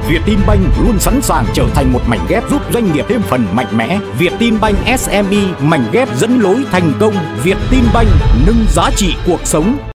Vietinbank luôn sẵn sàng trở thành một mảnh ghép giúp doanh nghiệp thêm phần mạnh mẽ. Vietinbank SME, mảnh ghép dẫn lối thành công. Vietinbank nâng giá trị cuộc sống.